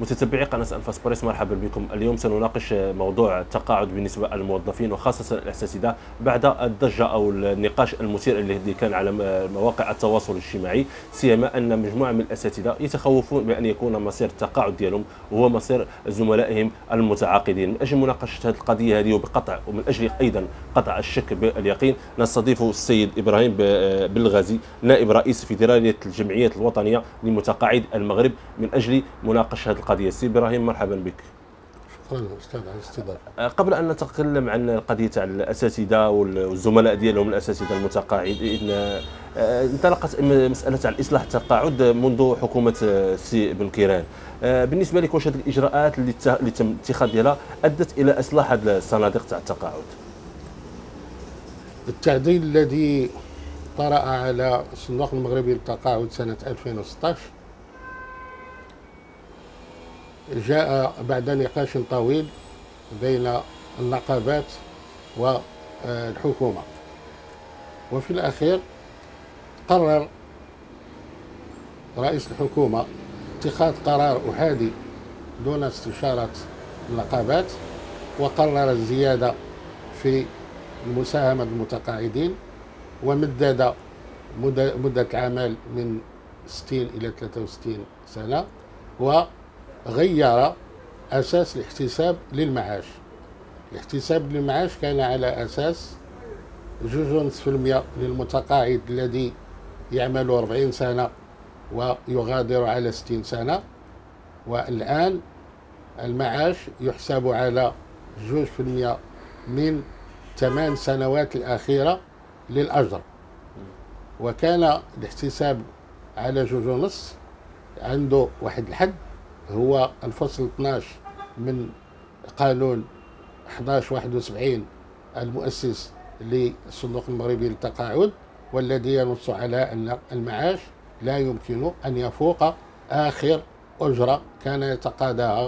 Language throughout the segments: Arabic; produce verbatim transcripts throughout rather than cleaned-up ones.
متتبعي قناة أنفاس بريس، مرحبا بكم. اليوم سنناقش موضوع التقاعد بالنسبة للموظفين وخاصة الأساتذة بعد الضجة أو النقاش المثير الذي كان على مواقع التواصل الاجتماعي، سيما أن مجموعة من الأساتذة يتخوفون بأن يكون مصير التقاعد ديالهم هو مصير زملائهم المتعاقدين. من أجل مناقشة هذه القضية هذه وبقطع ومن أجل أيضا قطع الشك باليقين، نستضيف السيد إبراهيم بالغازي، نائب رئيس فيدرالية الجمعيات الوطنية لمتقاعد المغرب، من أجل مناقشة هذه القضية. سي إبراهيم، مرحبا بك. شكرا استاذ على الاستضافه. قبل ان نتكلم عن القضيه تاع الاساتذه والزملاء ديالهم الاساتذه المتقاعدين، انطلقت مساله تاع الاصلاح التقاعد منذ حكومه السي بن كيران. بالنسبه لك، واش هذه الاجراءات اللي اللي تم اتخاذ ديالها ادت الى اصلاح هذه الصناديق تاع التقاعد؟ التعديل الذي طرأ على الصندوق المغربي للتقاعد سنه ألفين وستة عشر جاء بعد نقاش طويل بين النقابات والحكومة، وفي الأخير قرر رئيس الحكومة اتخاذ قرار أحادي دون استشارة النقابات، وقرر الزيادة في المساهمة المتقاعدين ومدد مدة العمل من ستين إلى ثلاثة وستين سنة، و غير أساس الاحتساب للمعاش. الاحتساب للمعاش كان على أساس جوج ونصف في المئة للمتقاعد الذي يعمل أربعين سنة ويغادر على ستين سنة، والآن المعاش يحسب على جوج في المئة من ثمان سنوات الأخيرة للأجر. وكان الاحتساب على جوج ونصف عنده واحد الحد، هو الفصل اثناش من قانون أحد عشر واحد وسبعين المؤسس للصندوق المغربي للتقاعد، والذي ينص على أن المعاش لا يمكن أن يفوق آخر أجرة كان يتقاضاها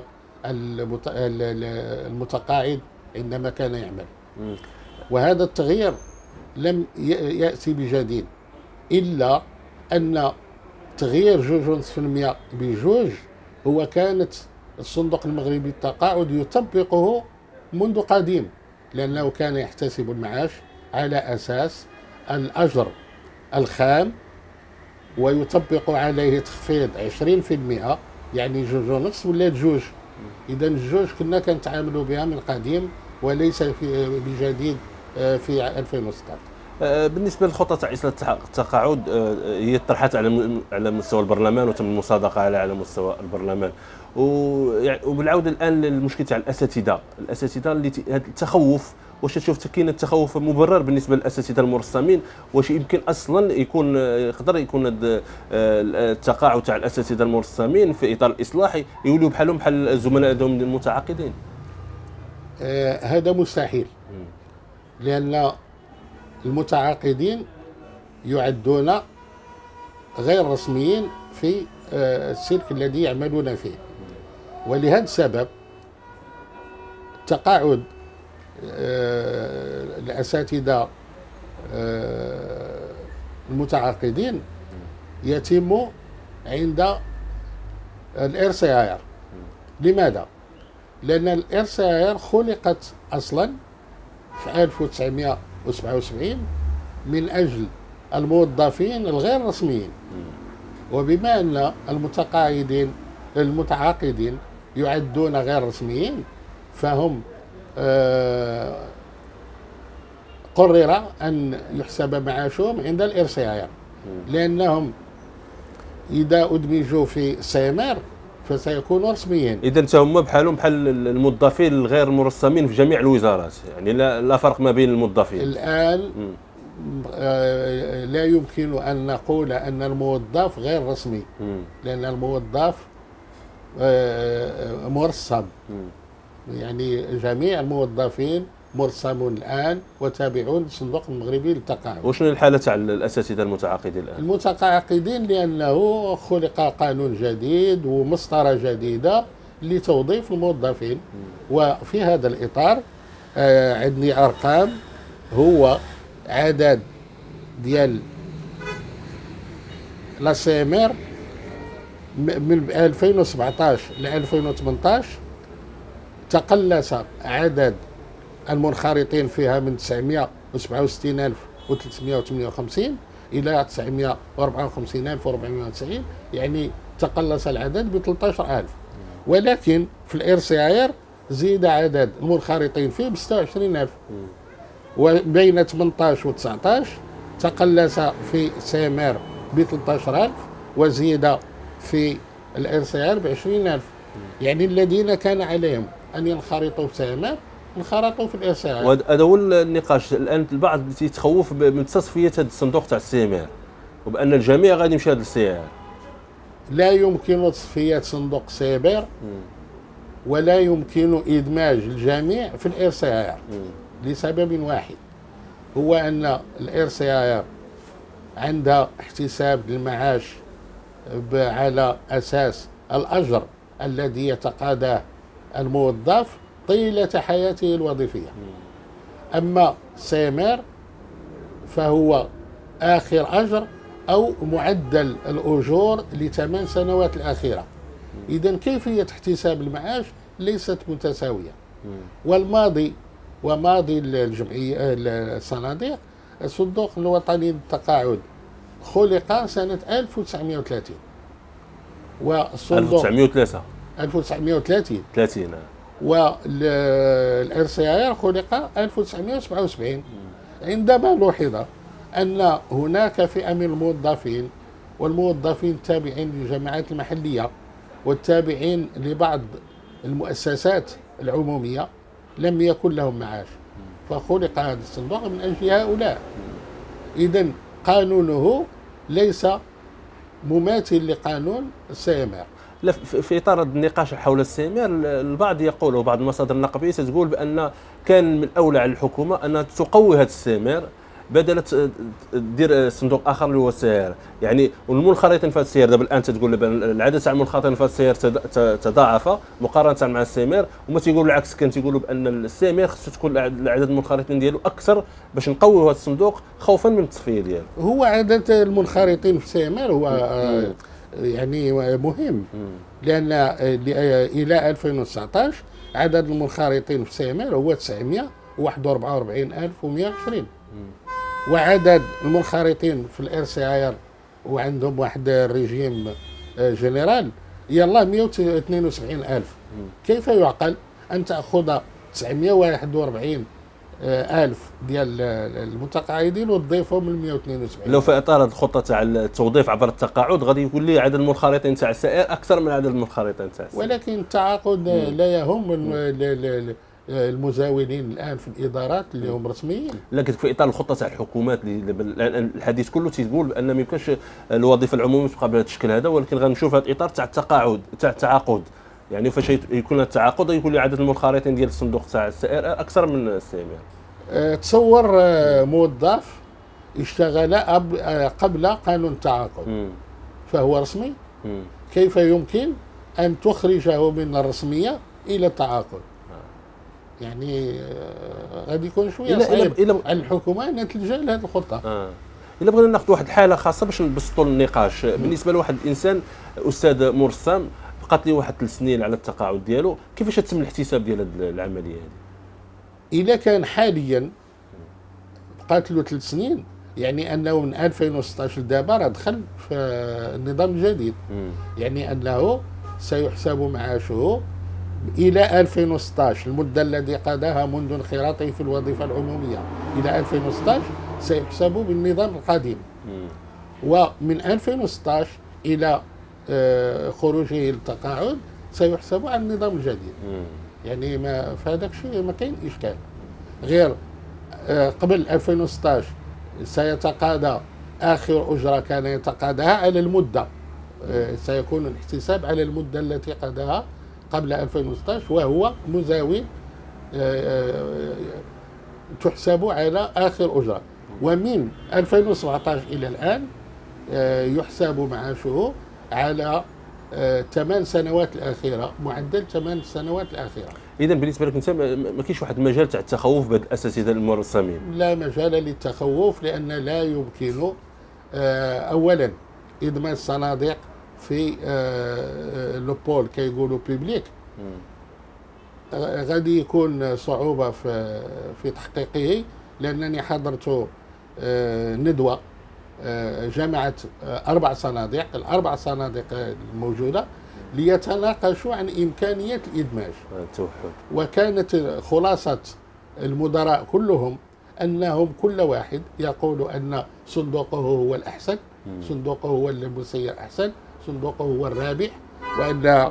المتقاعد عندما كان يعمل. وهذا التغيير لم يأتي بجديد، إلا أن تغيير جوج ونصف في المئة بجوج هو كانت الصندوق المغربي للتقاعد يطبقه منذ قديم، لأنه كان يحتسب المعاش على أساس الأجر الخام ويطبق عليه تخفيض عشرين في المئة، يعني جوج ونصف ولا جوج. إذا الجوج كنا كنتعاملوا بها من قديم وليس في بجديد في ألفين وستة عشر. بالنسبه للخطه تاع اصلاح التقاعد، هي طرحت على على مستوى البرلمان وتم المصادقه على على مستوى البرلمان، وبالعوده الان للمشكل تاع الاساتذه الاساتذه اللي هذا التخوف. واش تشوف كاين التخوف مبرر بالنسبه للاساتذه المرسمين؟ واش يمكن اصلا يكون يقدر يكون التقاعد تاع الاساتذه المرسمين في اطار الاصلاح يوليو بحالهم بحال الزملاء دهم المتعاقدين؟ آه هذا مستحيل، لان المتعاقدين يعدون غير رسميين في السلك الذي يعملون فيه، ولهذا السبب تقاعد الأساتذة المتعاقدين يتم عند الار سي اي ار. لماذا؟ لأن الار سي اي ار خلقت أصلا في ألف وتسعمئة وسبعة وسبعين من أجل الموظفين الغير رسميين، وبما أن المتقاعدين المتعاقدين يعدون غير رسميين فهم آه قرر أن يحسب معاشهم عند الار سي اي ار، لأنهم إذا أدمجوا في السيمار فسيكونوا رسميين. اذا هما بحالهم بحال الموظفين الغير مرسمين في جميع الوزارات، يعني لا, لا فرق ما بين الموظفين الان. آه لا يمكن ان نقول ان الموظف غير رسمي، مم. لان الموظف آه مرسم، مم. يعني جميع الموظفين مرسمون الان وتابعون للصندوق المغربي للتقاعد. وشنو الحاله تاع الاساتذه المتعاقدين الان؟ المتعاقدين لانه خلق قانون جديد ومسطره جديده لتوظيف الموظفين، وفي هذا الاطار آه عندي ارقام. هو عدد ديال لا سيمير من ألفين وسبعطاش ل ألفين وثمنطاش تقلص عدد المنخرطين فيها من تسعمائة وسبعة وستين ألف وثلاثمائة وثمانية وخمسين إلى تسعمائة وأربعة وخمسين ألف وأربعمائة وتسعين، يعني تقلص العدد ب ثلاثة عشر ألف. ولكن في الإر سي آر زيد عدد المنخرطين فيه ب ستة وعشرين ألف. وبين ثمنطاش و تسعطاش تقلص في سي ام ار ب ثلاثة عشر ألف وزيد في الإر سي آر ب عشرين ألف. يعني الذين كان عليهم أن ينخرطوا في سي ام ار انخرطوا في الإر سي آر. وهذا هو النقاش الآن. البعض يتخوف من تصفية هذا الصندوق تاع السي ام ار وبأن الجميع غادي يمشي هذا السي ار. لا يمكن تصفية صندوق سي ام ار ولا يمكن إدماج الجميع في الإر سي آر لسبب واحد، هو أن الإر سي آر عندها احتساب للمعاش على أساس الأجر الذي يتقاضاه الموظف طيلة حياته الوظيفية. أما سي ام ار فهو آخر أجر أو معدل الأجور لثمان سنوات الأخيرة. إذن كيفية احتساب المعاش ليست متساوية. والماضي وماضي الجمعية الصناديق، الصندوق الوطني للتقاعد خلق سنة ألف وتسعمائة وثلاثين والصندوق ألف وتسعمائة وثلاثة ألف وتسعمائة وثلاثين ثلاثين والإر سي آر خلق ألف وتسعمائة وسبعة وسبعين. عندما لوحظ أن هناك فئة من الموظفين والموظفين التابعين للجماعات المحلية والتابعين لبعض المؤسسات العمومية لم يكن لهم معاش، فخلق هذا الصندوق من أجل هؤلاء. إذن قانونه ليس مماثل لقانون السي ام ار. لا، في اطار النقاش حول السي ام ار البعض يقول وبعض المصادر النقابيه تقول بان كان من الاولى على الحكومه انها تقوي هذا السي ام ار بدل دير صندوق اخر اللي هو السي ار. يعني والمنخرطين في السي ار دابا الان تقول العدد تاع المنخرطين في السي ار تضاعف مقارنه مع السي ام ار، وما تيقولوا العكس، كان تيقولوا بان السي ام ار خصو تكون عدد المنخرطين ديالو اكثر باش نقويوا هذا الصندوق خوفا من التصفيه ديالو. هو عدد المنخرطين في السي ام ار هو آه يعني مهم، لان الى ألفين وتسعطاش عدد المنخرطين في السي ام ار هو تسعمائة وواحد وأربعين وأربعين ألف ومائة وعشرين، وعدد المنخرطين في الإر سي آر وعندهم واحد الريجيم جنرال يلا مائة واثنين وسبعين ألف. كيف يعقل أن تأخذ تسعمائة وواحد وأربعين ألف ديال المتقاعدين وتضيفهم ل مائة واثنين وسبعين؟ لو في اطار الخطه تاع التوظيف عبر التقاعد غادي يقول لي عدد المنخرطين تاع السي ار اكثر من عدد المنخرطين تاع السي ار. ولكن التعاقد لا يهم المزاولين الان في الادارات اللي هم رسميين. لكن في اطار الخطه تاع الحكومات اللي الحديث كله تيقول بان ما يمكنش الوظيفه العموميه تبقى بهذا الشكل هذا، ولكن غنشوف هذا الاطار تاع التقاعد تاع التعاقد. يعني فاش يكون التعاقد يقول لي عدد المنخرطين ديال الصندوق تاع السي ار اكثر من السي ام ار. تصور موظف اشتغل قبل قانون التعاقد فهو رسمي. مم. كيف يمكن ان تخرجه من الرسميه الى التعاقد؟ يعني غادي يكون شويه صعيب على الحكومه انها تلجا لهذه الخطه. آه. الا بغينا ناخذ واحد الحاله خاصه باش نبسطوا النقاش بالنسبه لواحد الانسان، استاذ مرسم بقات لي واحد ثلاث سنين على التقاعد ديالو، كيفاش تتم الاحتساب ديال هذه العمليه هذه؟ اذا كان حاليا بقات له ثلاث سنين يعني انه من ألفين وستطاش لدابا راه دخل في النظام الجديد. م. يعني انه سيحسب معاشه إلى ألفين وستطاش، المدة التي قضاها منذ انخراطه في الوظيفة العمومية إلى ألفين وستطاش سيحسب بالنظام القديم. م. ومن ألفين وستطاش إلى خروجه للتقاعد سيحسب على النظام الجديد. م. يعني ما في هذاك الشيء ما كاين إشكال، غير قبل ألفين وستطاش سيتقاضى آخر أجرة كان يتقاضاها على المدة، سيكون الاحتساب على المدة التي قضاها قبل ألفين وستطاش وهو مزاول تحسب على آخر أجرة. ومن ألفين وسبعطاش إلى الآن يحسب معاشه على ثمان سنوات الأخيرة، معدل ثمان سنوات الأخيرة. إذا بالنسبة لك أنت ما كاينش واحد المجال تاع التخوف بهذه الأساتذة المرسمين؟ لا مجال للتخوف، لأن لا يمكن أولا إدماج الصناديق في لو بول كيقولوا بيبليك، غادي يكون صعوبة في في تحقيقه، لأنني حضرت ندوة جمعت أربع صناديق، الأربع صناديق الموجودة ليتناقشوا عن إمكانية الإدماج. التوحد. وكانت خلاصة المدراء كلهم أنهم كل واحد يقول أن صندوقه هو الأحسن، صندوقه هو المسير أحسن، صندوقه هو الرابح، وأن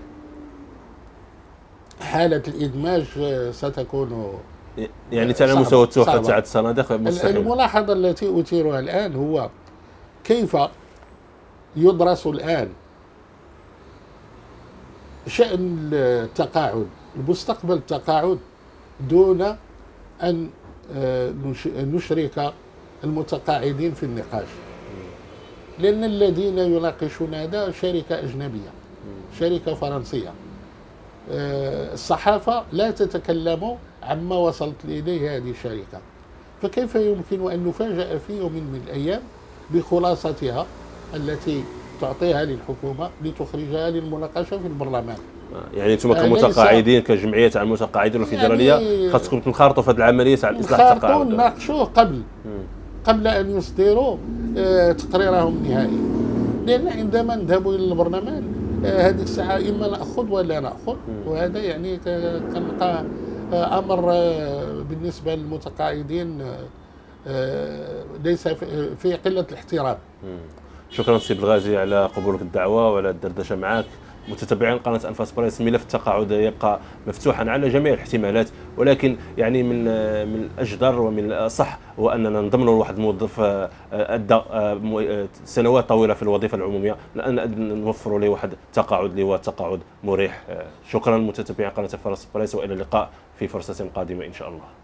حالة الإدماج ستكون يعني على مستوى التوحد تاع الصناديق مستحيل. الملاحظة التي أثيرها الآن هو كيف يدرس الآن شأن التقاعد، المستقبل التقاعد، دون أن نشرك المتقاعدين في النقاش، لأن الذين يناقشون هذا شركة أجنبية، شركة فرنسية. الصحافة لا تتكلم عما وصلت إليه هذه الشركة، فكيف يمكن أن نفاجأ في يوم من الأيام بخلاصتها التي تعطيها للحكومة لتخرجها للمناقشة في البرلمان؟ يعني انتم كمتقاعدين كجمعيه تاع المتقاعدين الفيدراليه يعني خاصكم تنخرطوا في هذه العمليه تاع الاصلاح التقاعد، ناقشوه قبل قبل ان يصدروا تقريرهم النهائي، لان عندما نذهب الى البرلمان هذه الساعه اما ناخذ ولا ناخذ، وهذا يعني كنلقى امر بالنسبه للمتقاعدين ليس في قله الاحترام. شكرا سي بلغازي على قبولك الدعوه وعلى الدردشه معك. متتبعين قناه انفاس بريس، ملف التقاعد يبقى مفتوحا على جميع الاحتمالات، ولكن يعني من من الاجدر ومن الصح هو اننا نضمنوا واحد الموظف ادى سنوات طويله في الوظيفه العموميه، ان نوفروا له واحد التقاعد اللي هو تقاعد مريح. شكرا متتبعين قناه انفاس بريس، والى اللقاء في فرصه قادمه ان شاء الله.